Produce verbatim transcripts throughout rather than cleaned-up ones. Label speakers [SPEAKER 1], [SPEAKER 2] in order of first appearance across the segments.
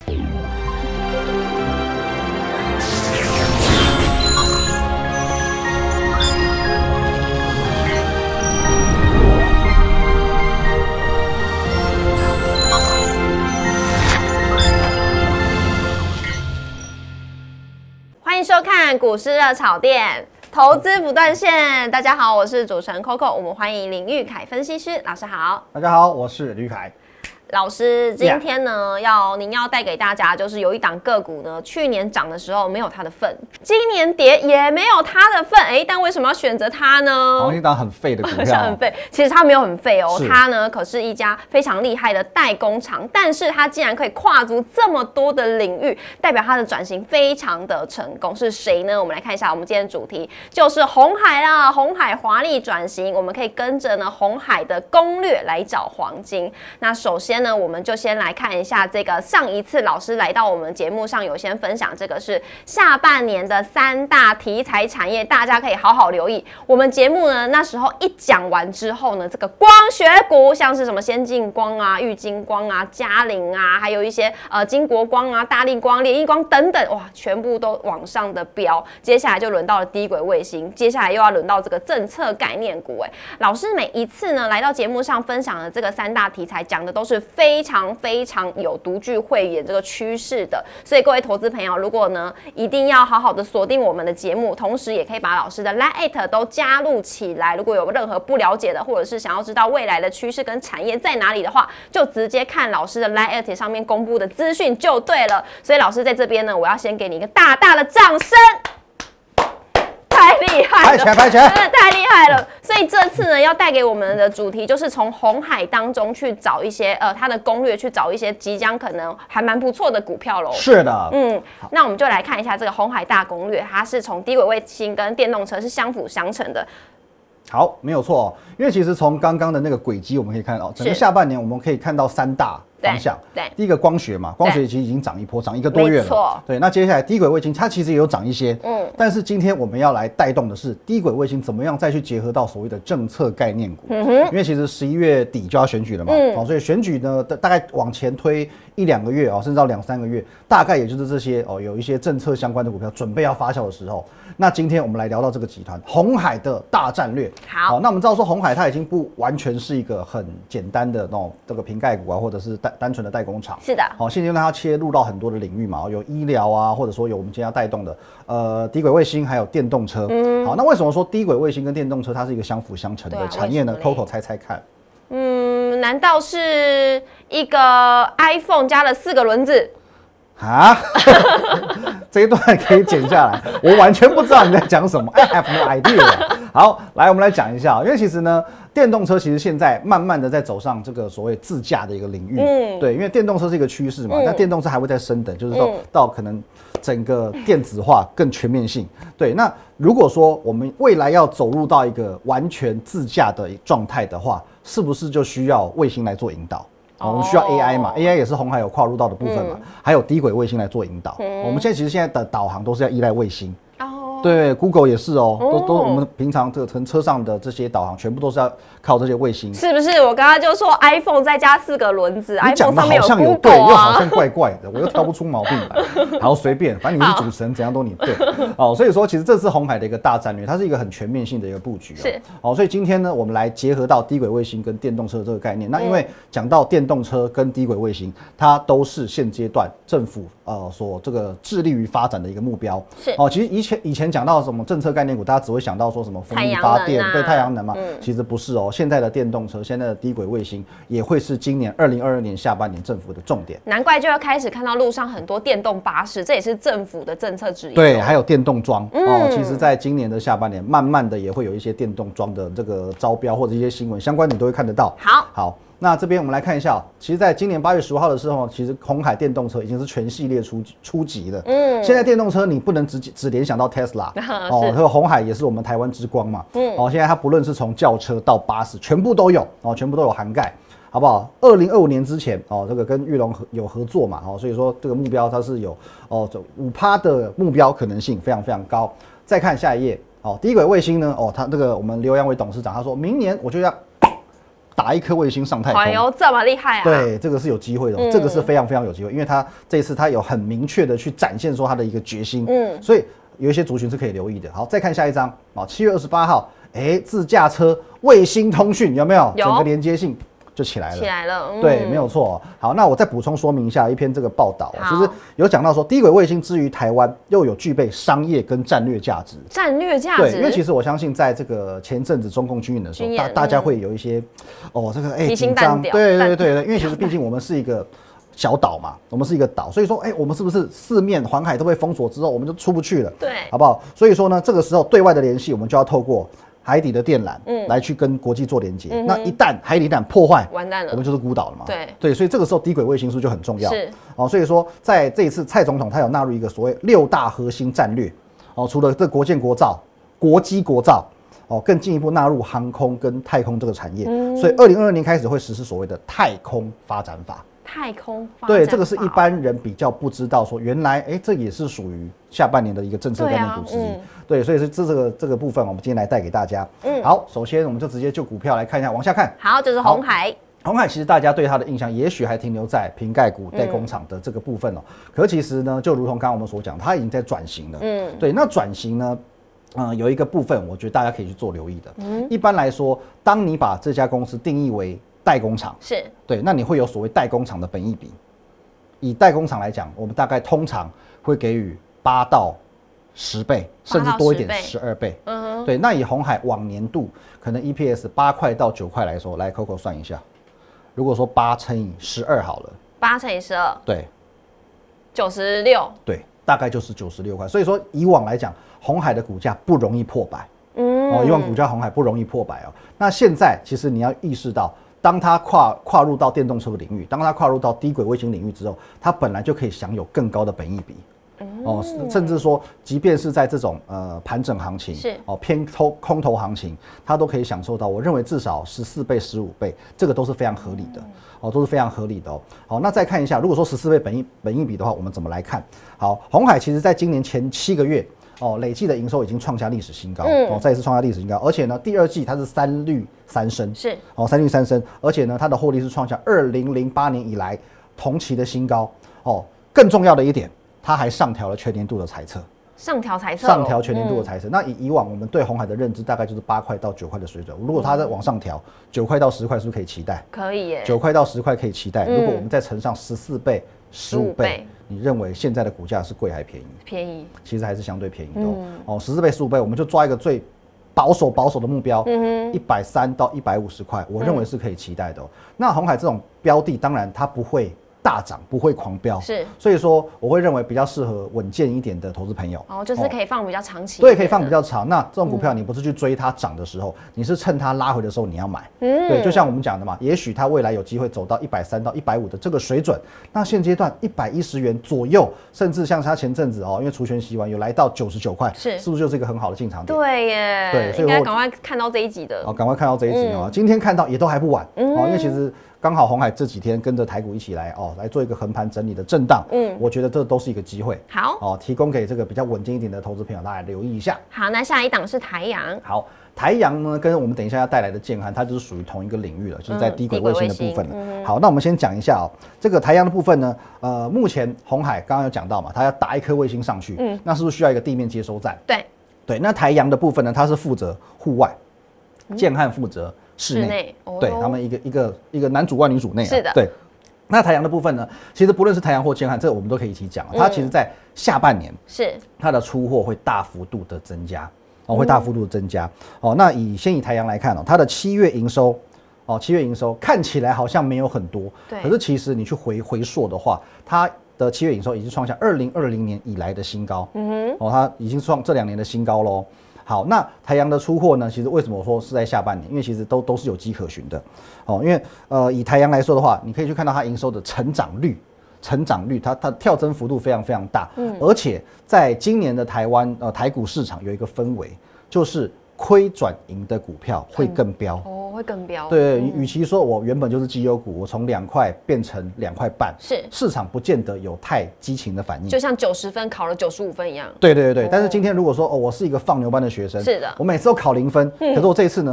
[SPEAKER 1] 欢迎收看股市热炒店，投资不断线。大家好，我是主持人 Coco， 我们欢迎林玉凯分析师老师好。
[SPEAKER 2] 大家好，我是吕凯。
[SPEAKER 1] 老师，今天呢， yeah. 要您要带给大家，就是有一档个股呢，去年涨的时候没有它的份，今年跌也没有它的份，哎，但为什么要选择它呢？
[SPEAKER 2] 好，一档很废的股票，
[SPEAKER 1] 像很废，其实它没有很废哦，它呢可是一家非常厉害的代工厂，但是它竟然可以跨足这么多的领域，代表它的转型非常的成功。是谁呢？我们来看一下，我们今天的主题就是鸿海啦，鸿海华丽转型，我们可以跟着呢鸿海的攻略来找黄金。那首先呢，我们就先来看一下这个上一次老师来到我们节目上有先分享，这个是下半年的三大题材产业，大家可以好好留意。我们节目呢那时候一讲完之后呢，这个光学股像是什么先进光啊、玉晶光啊、嘉陵啊，还有一些呃金国光啊、大立光、联益光等等，哇，全部都往上的飙。接下来就轮到了低轨卫星，接下来又要轮到这个政策概念股。哎，老师每一次呢来到节目上分享的这个三大题材，讲的都是非常非常非常有独具慧眼这个趋势的，所以各位投资朋友，如果呢一定要好好的锁定我们的节目，同时也可以把老师的 Line 都加入起来。如果有任何不了解的，或者是想要知道未来的趋势跟产业在哪里的话，就直接看老师的 Line 上面公布的资讯就对了。所以老师在这边呢，我要先给你一个大大的掌声。太厉害了，
[SPEAKER 2] 拍起来，拍起来，
[SPEAKER 1] 真的太厉害了！所以这次呢，要带给我们的主题就是从鸿海当中去找一些呃，它的攻略，去找一些即将可能还蛮不错的股票喽。
[SPEAKER 2] 是的，
[SPEAKER 1] 嗯，那我们就来看一下这个鸿海大攻略，它是从低轨卫星跟电动车是相辅相成的。
[SPEAKER 2] 好，没有错哦，因为其实从刚刚的那个轨迹，我们可以看到，整个下半年我们可以看到三大方向。
[SPEAKER 1] 对，对
[SPEAKER 2] 第一个光学嘛，光学其实已经涨一波，涨一个多月了。
[SPEAKER 1] 没错。对，
[SPEAKER 2] 那接下来低轨卫星，它其实也有涨一些。嗯。但是今天我们要来带动的是低轨卫星怎么样再去结合到所谓的政策概念股。嗯哼。因为其实十一月底就要选举了嘛，嗯、哦，所以选举呢大概往前推一两个月哦，甚至到两三个月，大概也就是这些哦，有一些政策相关的股票准备要发酵的时候。那今天我们来聊到这个集团鸿海的大战略。
[SPEAKER 1] 好。
[SPEAKER 2] 哦，那我们知道说鸿海它已经不完全是一个很简单的那种这个瓶盖股啊，或者是单单纯的代工厂。
[SPEAKER 1] 是的。
[SPEAKER 2] 好、哦，现阶段它切入到很多的领域嘛，有医疗啊，或者说有我们今天要带动的呃低轨卫星，还有电动车。嗯。好，那为什么说低轨卫星跟电动车它是一个相辅相成的产业呢 ？Coco 猜猜看。
[SPEAKER 1] 嗯，难道是一个 iPhone 加了四个轮子？
[SPEAKER 2] 啊，这一段可以剪下来，我完全不知道你在讲什么 ，I have no idea。好，来我们来讲一下，因为其实呢，电动车其实现在慢慢的在走上这个所谓自驾的一个领域，嗯，对，因为电动车是一个趋势嘛，那、嗯、电动车还会再升等，就是说、嗯、到可能整个电子化更全面性，对，那如果说我们未来要走入到一个完全自驾的状态的话，是不是就需要卫星来做引导？我们需要 A I 嘛 ，A I 也是鸿海有跨入到的部分嘛，嗯、还有低轨卫星来做引导。嗯、我们现在其实现在的导航都是要依赖卫星。哦，对 ，Google 也是哦，哦都都我们平常这个车上的这些导航全部都是要靠这些卫星。
[SPEAKER 1] 是不是？我刚刚就说 iPhone 再加四个轮子 ，iPhone 上面有
[SPEAKER 2] Google 啊，对，又好像怪怪的，我又挑不出毛病来。好，随便，反正你是主持人，怎样都你对。哦，所以说其实这是鸿海的一个大战略，它是一个很全面性的一个布局。
[SPEAKER 1] 是。
[SPEAKER 2] 哦，所以今天呢，我们来结合到低轨卫星跟电动车这个概念。那因为讲到电动车跟低轨卫星，它都是现阶段政府呃所这个致力于发展的一个目标。
[SPEAKER 1] 是。
[SPEAKER 2] 哦，其实以前以前讲到什么政策概念股，大家只会想到说什么风力发电，
[SPEAKER 1] 啊、
[SPEAKER 2] 对太阳能嘛、
[SPEAKER 1] 嗯，
[SPEAKER 2] 其实不是哦。现在的电动车，现在的低轨卫星也会是今年二零二二年下半年政府的重点。
[SPEAKER 1] 难怪就要开始看到路上很多电动巴士，这也是政府的政策之一。
[SPEAKER 2] 对，还有电动桩、嗯、哦。其实，在今年的下半年，慢慢的也会有一些电动桩的这个招标或者一些新闻相关，你都会看得到。
[SPEAKER 1] 好，
[SPEAKER 2] 好。那这边我们来看一下、哦，其实在今年八月十五号的时候，其实鸿海电动车已经是全系列出出级了。嗯，现在电动车你不能只只联想到 Tesla 哦，和鸿海也是我们台湾之光嘛。嗯，哦，现在它不论是从轿车到巴士，全部都有哦，全部都有涵盖，好不好？二零二五年之前哦，这个跟裕隆有合作嘛，哦，所以说这个目标它是有哦五趴的目标可能性非常非常高。再看下一页，哦，低轨卫星呢，哦，他这个我们刘扬伟董事长他说明年我就要。 打一颗卫星上太空。
[SPEAKER 1] 哎呦，这么厉害啊！
[SPEAKER 2] 对，这个是有机会的、哦嗯，这个是非常非常有机会，因为他这一次他有很明确的去展现说他的一个决心。嗯，所以有一些族群是可以留意的。好，再看下一张啊，七月二十八号，哎、欸，自驾车卫星通讯有没有？
[SPEAKER 1] 有，
[SPEAKER 2] 整个连接性就起来了。
[SPEAKER 1] 起来了，嗯、
[SPEAKER 2] 对，没有错。好，那我再补充说明一下一篇这个报道，其实有讲到说，低轨卫星之于台湾又有具备商业跟战略价值。
[SPEAKER 1] 战略价值。
[SPEAKER 2] 对，因为其实我相信，在这个前阵子中共军演的时候，大大家会有一些哦，这个哎紧张，对对对对，因为其实毕竟我们是一个小岛嘛，我们是一个岛，所以说，哎、欸，我们是不是四面环海都被封锁之后，我们就出不去了？
[SPEAKER 1] 对，
[SPEAKER 2] 好不好？所以说呢，这个时候对外的联系，我们就要透过海底的电缆，嗯，来去跟国际做连接、嗯。那一旦海底电缆破坏，
[SPEAKER 1] 完蛋了，
[SPEAKER 2] 我们就是孤岛了嘛。
[SPEAKER 1] 对
[SPEAKER 2] 对，所以这个时候低轨卫星数就很重要。
[SPEAKER 1] 是
[SPEAKER 2] 哦，所以说在这一次蔡总统他有纳入一个所谓六大核心战略。哦，除了这国建国造、国机国造。哦，更进一步纳入航空跟太空这个产业，嗯、所以二零二二年开始会实施所谓的太空发展法。
[SPEAKER 1] 太空发展法，
[SPEAKER 2] 对，这个是一般人比较不知道，说原来哎、欸，这也是属于下半年的一个政策概念股之一。对,、啊嗯、对，所以是这这个这个部分，我们今天来带给大家。嗯，好，首先我们就直接就股票来看一下，往下看。
[SPEAKER 1] 好，这是鸿海。
[SPEAKER 2] 鸿海其实大家对它的印象也许还停留在瓶盖股、代工厂的这个部分哦、喔。嗯、可是其实呢，就如同刚刚我们所讲，它已经在转型了。嗯，对，那转型呢？嗯，有一个部分，我觉得大家可以去做留意的。嗯，一般来说，当你把这家公司定义为代工厂，
[SPEAKER 1] 是
[SPEAKER 2] 对，那你会有所谓代工厂的本益比。以代工厂来讲，我们大概通常会给予八到十倍，甚至多一点十二倍。嗯，对。那以鸿海往年度可能 E P S 八块到九块来说，来 Coco 算一下，如果说八乘以十二好了，
[SPEAKER 1] 八乘以十二，
[SPEAKER 2] 对，
[SPEAKER 1] 九十六，
[SPEAKER 2] 对，大概就是九十六块。所以说以往来讲，鸿海的股价不容易破百，嗯，哦，以往股价鸿海不容易破百哦。那现在其实你要意识到，当它跨跨入到电动车的领域，当它跨入到低轨卫星领域之后，它本来就可以享有更高的本益比，哦，甚至说，即便是在这种呃盘整行情，
[SPEAKER 1] 是
[SPEAKER 2] 哦偏空空头行情，它都可以享受到，我认为至少十四倍、十五倍，这个都是非常合理的，哦，都是非常合理的哦。好，那再看一下，如果说十四倍本益本益比的话，我们怎么来看？好，鸿海其实在今年前七个月。哦，累计的营收已经创下历史新高，嗯、哦，再一次创下历史新高，而且呢，第二季它是三率三升，
[SPEAKER 1] 是
[SPEAKER 2] 哦，三率三升，而且呢，它的获利是创下二零零八年以来同期的新高，哦，更重要的一点，它还上调了全年度的财测，
[SPEAKER 1] 上调财测，
[SPEAKER 2] 上调全年度的财测、嗯。那以以往我们对鸿海的认知大概就是八块到九块的水准，如果它再往上调，九块到十块是不是可以期待？
[SPEAKER 1] 可以耶，
[SPEAKER 2] 九块到十块可以期待。嗯、如果我们再乘上十四倍、十五倍。你认为现在的股价是贵还便宜？
[SPEAKER 1] 便宜，
[SPEAKER 2] 其实还是相对便宜的哦。嗯、哦，十四倍、十五倍，我们就抓一个最保守保守的目标，一百三到一百五十块，我认为是可以期待的哦。嗯、那鸿海这种标的，当然它不会大涨，不会狂飙，
[SPEAKER 1] 是，
[SPEAKER 2] 所以说我会认为比较适合稳健一点的投资朋友。
[SPEAKER 1] 哦，就是可以放比较长期。
[SPEAKER 2] 对，可以放比较长。那这种股票你不是去追它涨的时候，嗯、你是趁它拉回的时候你要买。嗯，对，就像我们讲的嘛，也许它未来有机会走到一百三到一百五的这个水准，那现阶段一百一十元左右，甚至像它前阵子哦，因为除权息完有来到九十九块，
[SPEAKER 1] 是，
[SPEAKER 2] 是不是就是一个很好的进场点？
[SPEAKER 1] 对耶，
[SPEAKER 2] 对，
[SPEAKER 1] 所以应该赶快看到这一集的。
[SPEAKER 2] 哦，赶快看到这一集哦，嗯、今天看到也都还不晚、嗯、哦，因为其实。刚好鸿海这几天跟着台股一起来哦，来做一个横盘整理的震荡，嗯，我觉得这都是一个机会，
[SPEAKER 1] 好
[SPEAKER 2] 哦，提供给这个比较稳健一点的投资朋友，大家留意一下。
[SPEAKER 1] 好，那下一档是台阳。
[SPEAKER 2] 好，台阳呢跟我们等一下要带来的建汉，它就是属于同一个领域了，就是在低轨卫星的部分了。嗯、好，那我们先讲一下哦，这个台阳的部分呢，呃，目前鸿海刚刚有讲到嘛，它要打一颗卫星上去，嗯，那是不是需要一个地面接收站？
[SPEAKER 1] 对，
[SPEAKER 2] 对，那台阳的部分呢，它是负责户外，建汉负责。室内，对他们一个一个一个男主外女主内、啊，
[SPEAKER 1] 是的，
[SPEAKER 2] 对。那台阳的部分呢，其实不论是台阳或建汉，这个我们都可以一起讲、啊。它其实在下半年
[SPEAKER 1] 是
[SPEAKER 2] 它的出货会大幅度的增加，哦，会大幅度的增加。哦，那以先以台阳来看哦，它的七月营收，哦，七月营收看起来好像没有很多，
[SPEAKER 1] 对。
[SPEAKER 2] 可是其实你去回回溯的话，它的七月营收已经创下二零二零年以来的新高，嗯哼，哦，它已经创这两年的新高喽。好，那台阳的出货呢？其实为什么我说是在下半年？因为其实都都是有迹可循的，哦，因为呃以台阳来说的话，你可以去看到它营收的成长率，成长率它它跳增幅度非常非常大，嗯，而且在今年的台湾呃台股市场有一个氛围，就是亏转盈的股票会更飙、
[SPEAKER 1] 嗯、哦，会更飙。
[SPEAKER 2] 对，与、嗯、其说我原本就是绩优股，我从两块变成两块半，
[SPEAKER 1] 是市
[SPEAKER 2] 场不见得有太激情的反应，
[SPEAKER 1] 就像九十分考了九十五分一样。
[SPEAKER 2] 对对对对、哦，但是今天如果说哦，我是一个放牛班的学生，
[SPEAKER 1] 是的，
[SPEAKER 2] 我每次都考零分、嗯，可是我这一次呢，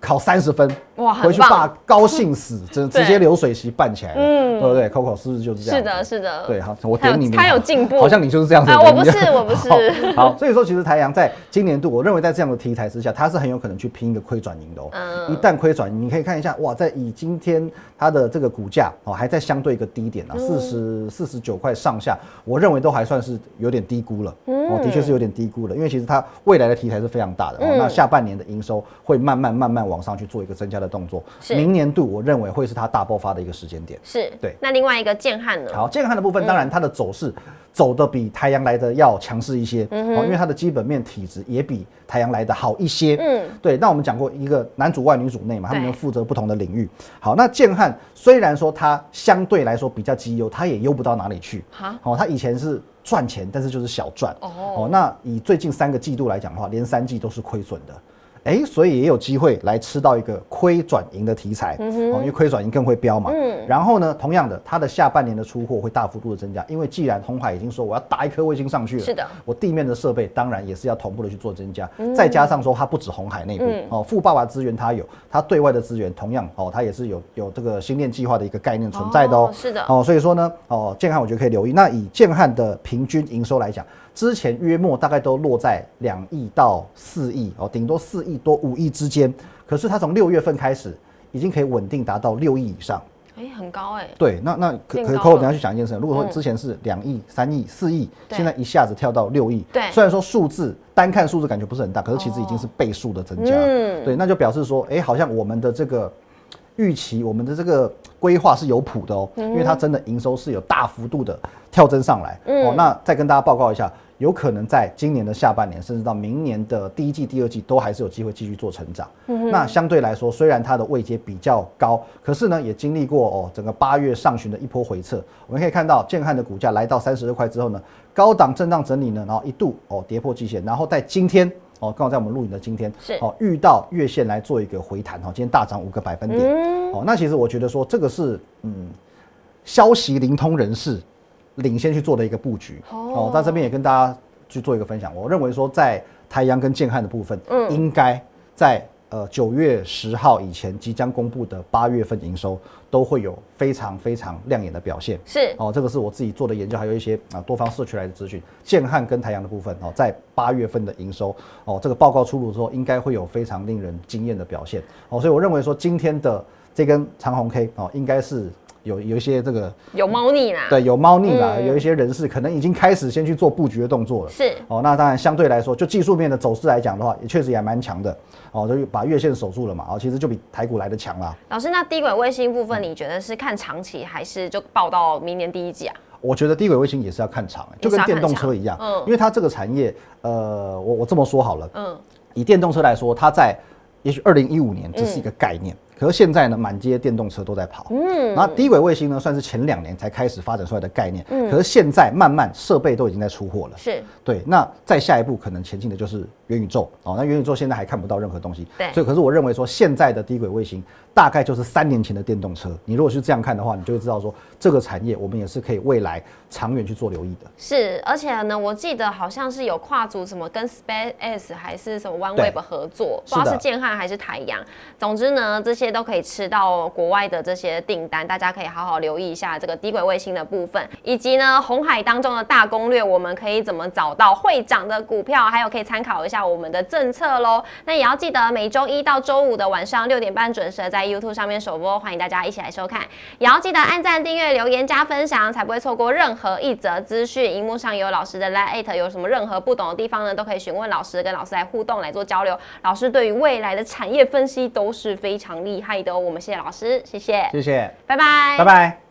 [SPEAKER 2] 考三十分，
[SPEAKER 1] 哇，
[SPEAKER 2] 回去爸高兴死，直直接流水席办起来了，嗯，对不对 ？Coco 是不是就是这样？
[SPEAKER 1] 是的，是的。
[SPEAKER 2] 对，好，我点你名，
[SPEAKER 1] 他有进步，
[SPEAKER 2] 好像你就是这样子的
[SPEAKER 1] 啊，我不是，我不是。
[SPEAKER 2] 好，所以说其实台阳在今年度，我认为在这样的题材之下，它是很有可能去拼一个亏转盈的哦。嗯，一旦亏转盈，你可以看一下，哇，在以今天它的这个股价哦，还在相对一个低点啊，四十四十九块上下，我认为都还算是有点低估了。嗯，哦，的确是有点低估了，因为其实它未来的题材是非常大的。哦，那下半年的营收会慢慢慢慢往上去做一个增加的动作。明年度我认为会是它大爆发的一个时间点。
[SPEAKER 1] 是，
[SPEAKER 2] 对。
[SPEAKER 1] 那另外一个建汉呢？
[SPEAKER 2] 好，建汉的部分，当然它的走势走的比台阳来的要强势一些，嗯，哦，因为它的基本面体质也比台阳来的好一些。嗯，对。那我们讲过一个男主外女主内嘛，他们负责不同的领域。好，那建汉虽然说它相对来说比较绩优，它也优不到哪里去。哦，它以前是赚钱，但是就是小赚。哦，哦，那以最近三个季度来讲的话，连三季都是亏损的。哎，所以也有机会来吃到一个亏转盈的题材，嗯，哦，因为亏转盈更会飙嘛。嗯，然后呢，同样的，它的下半年的出货会大幅度的增加，因为既然鸿海已经说我要打一颗卫星上去了，
[SPEAKER 1] 是的，
[SPEAKER 2] 我地面的设备当然也是要同步的去做增加，嗯，再加上说它不止鸿海内部，嗯，哦，富爸爸资源它有，它对外的资源同样哦，它也是有有这个星链计划的一个概念存在的哦，
[SPEAKER 1] 哦是的，
[SPEAKER 2] 哦，所以说呢，哦，建汉我觉得可以留意。那以建汉的平均营收来讲，之前约莫大概都落在两亿到四亿哦，顶多四亿多五亿之间。可是它从六月份开始，已经可以稳定达到六亿以上。
[SPEAKER 1] 哎，很高哎。
[SPEAKER 2] 对，那那可可 Coco 等一下去讲一件事情，如果说之前是两亿、三亿、四亿，现在一下子跳到六亿，
[SPEAKER 1] 对，
[SPEAKER 2] 虽然说数字单看数字感觉不是很大，可是其实已经是倍数的增加。嗯，对，那就表示说，哎，好像我们的这个预期，我们的这个规划是有谱的哦，因为它真的营收是有大幅度的跳增上来。嗯，哦，那再跟大家报告一下。有可能在今年的下半年，甚至到明年的第一季、第二季，都还是有机会继续做成长。嗯，那相对来说，虽然它的位阶比较高，可是呢，也经历过哦整个八月上旬的一波回撤。我们可以看到，建汉的股价来到三十二块之后呢，高档震荡整理呢，然后一度哦跌破季线，然后在今天哦，刚好在我们录影的今天是哦遇到月线来做一个回弹，哦，今天大涨五个百分点。嗯，哦，那其实我觉得说这个是嗯消息灵通人士领先去做的一个布局。哦，在这边也跟大家去做一个分享。我认为说，在台阳跟建汉的部分，嗯，应该在呃九月十号以前即将公布的八月份营收，都会有非常非常亮眼的表现。
[SPEAKER 1] 是
[SPEAKER 2] 哦，这个是我自己做的研究，还有一些啊多方摄取来的资讯。建汉跟台阳的部分哦，在八月份的营收哦，这个报告出炉之后，应该会有非常令人惊艳的表现。哦，所以我认为说今天的这根长红 K 哦，应该是。有有一些这个
[SPEAKER 1] 有猫腻啦，
[SPEAKER 2] 对，有猫腻啦，嗯，有一些人士可能已经开始先去做布局的动作了。
[SPEAKER 1] 是
[SPEAKER 2] 哦，那当然相对来说，就技术面的走势来讲的话，也确实也蛮强的。哦，就把月线守住了嘛，哦，其实就比台股来的强啦。
[SPEAKER 1] 老师，那低轨卫星部分，你觉得是看长期，还是就报到明年第一季啊？
[SPEAKER 2] 我觉得低轨卫星也是要看长，就跟电动车一样，嗯，因为它这个产业，呃，我我这么说好了，嗯，以电动车来说，它在也许二零一五年这是一个概念。嗯，可是现在呢，满街电动车都在跑，嗯，然后低轨卫星呢，算是前两年才开始发展出来的概念，嗯，可是现在慢慢设备都已经在出货了，
[SPEAKER 1] 是，
[SPEAKER 2] 对，那再下一步可能前进的就是元宇宙，哦，那元宇宙现在还看不到任何东西，
[SPEAKER 1] 对，
[SPEAKER 2] 所以可是我认为说现在的低轨卫星大概就是三年前的电动车，你如果是这样看的话，你就会知道说这个产业我们也是可以未来长远去做留意的。
[SPEAKER 1] 是，而且呢，我记得好像是有跨足什么跟 SpaceX 还是什么 OneWeb 合作，不知道是建汉还是台阳，总之呢，这些都可以吃到国外的这些订单，大家可以好好留意一下这个低轨卫星的部分，以及呢鸿海当中的大攻略，我们可以怎么找到会涨的股票，还有可以参考一下我们的政策咯。那也要记得每周一到周五的晚上六点半准时在 YouTube 上面首播，欢迎大家一起来收看。也要记得按赞、订阅、留言、加分享，才不会错过任何一则资讯。荧幕上有老师的 Line， 有什么任何不懂的地方呢，都可以询问老师，跟老师来互动来做交流。老师对于未来的产业分析都是非常厉害的哦。我们谢谢老师，谢谢，
[SPEAKER 2] 谢谢，
[SPEAKER 1] 拜拜，
[SPEAKER 2] 拜拜。